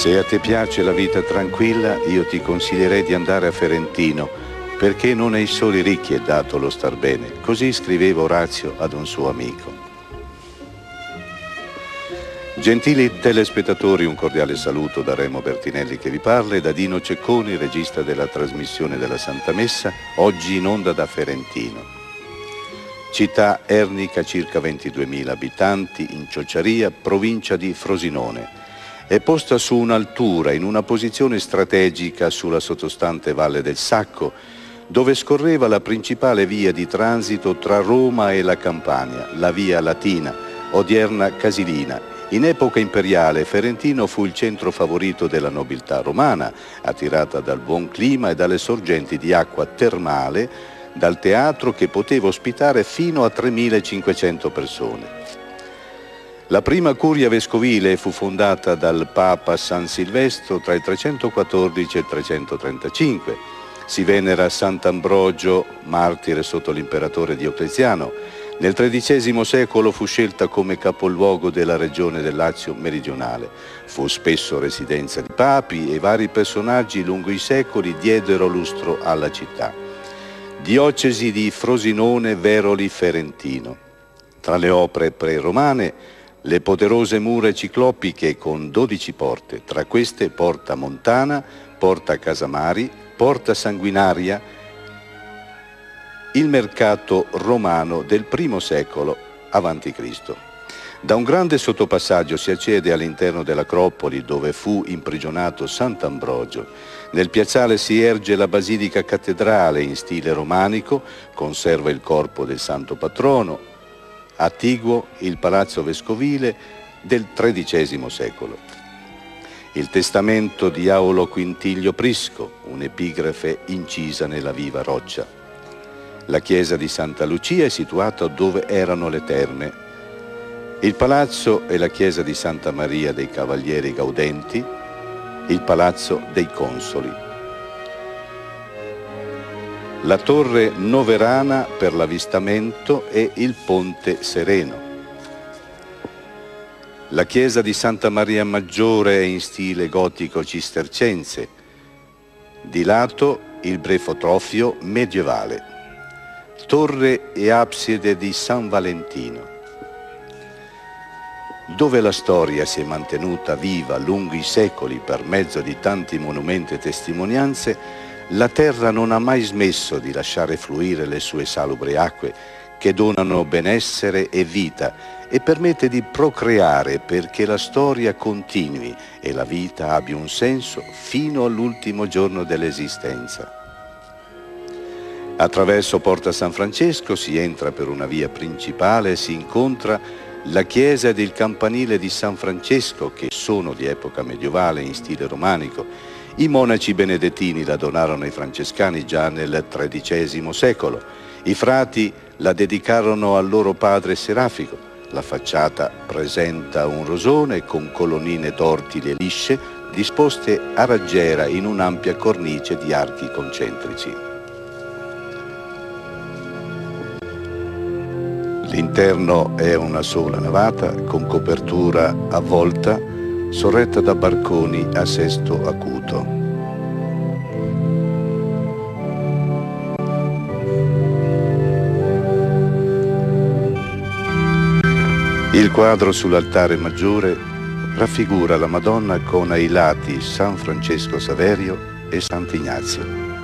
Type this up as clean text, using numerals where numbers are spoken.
Se a te piace la vita tranquilla, io ti consiglierei di andare a Ferentino, perché non ai soli ricchi è dato lo star bene. Così scriveva Orazio ad un suo amico. Gentili telespettatori, un cordiale saluto da Remo Bertinelli che vi parla e da Dino Cecconi, regista della trasmissione della Santa Messa, oggi in onda da Ferentino. Città ernica, circa 22.000 abitanti, in Ciociaria, provincia di Frosinone. È posta su un'altura, in una posizione strategica sulla sottostante Valle del Sacco, dove scorreva la principale via di transito tra Roma e la Campania, la via Latina, odierna Casilina. In epoca imperiale Ferentino fu il centro favorito della nobiltà romana, attirata dal buon clima e dalle sorgenti di acqua termale, dal teatro che poteva ospitare fino a 3.500 persone. La prima curia vescovile fu fondata dal Papa San Silvestro tra il 314 e il 335. Si venera Sant'Ambrogio, martire sotto l'imperatore Diocleziano. Nel XIII secolo fu scelta come capoluogo della regione del Lazio meridionale. Fu spesso residenza di papi e vari personaggi lungo i secoli diedero lustro alla città. Diocesi di Frosinone, Veroli, Ferentino. Tra le opere pre-romane, le poderose mura ciclopiche con 12 porte, tra queste Porta Montana, Porta Casamari, Porta Sanguinaria, il mercato romano del I secolo a.C. Da un grande sottopassaggio si accede all'interno dell'Acropoli dove fu imprigionato Sant'Ambrogio. Nel piazzale si erge la basilica cattedrale in stile romanico, conserva il corpo del santo patrono, attiguo il palazzo vescovile del XIII secolo. Il testamento di Aulo Quintilio Prisco, un'epigrafe incisa nella viva roccia. La chiesa di Santa Lucia è situata dove erano le terme. Il palazzo è la chiesa di Santa Maria dei Cavalieri Gaudenti, il palazzo dei Consoli. La torre Noverana per l'avvistamento e il ponte Sereno. La chiesa di Santa Maria Maggiore è in stile gotico cistercense. Di lato il brefotrofio medievale. Torre e abside di San Valentino. Dove la storia si è mantenuta viva lungo i secoli per mezzo di tanti monumenti e testimonianze, la terra non ha mai smesso di lasciare fluire le sue salubri acque che donano benessere e vita e permette di procreare perché la storia continui e la vita abbia un senso fino all'ultimo giorno dell'esistenza. Attraverso Porta San Francesco si entra per una via principale e si incontra la chiesa ed il campanile di San Francesco, che sono di epoca medievale in stile romanico. I monaci benedettini la donarono ai francescani già nel XIII secolo. I frati la dedicarono al loro padre Serafico. La facciata presenta un rosone con colonnine tortili e lisce disposte a raggiera in un'ampia cornice di archi concentrici. L'interno è una sola navata con copertura a volta sorretta da barconi a sesto acuto. Il quadro sull'altare maggiore raffigura la Madonna con ai lati San Francesco Saverio e Sant'Ignazio.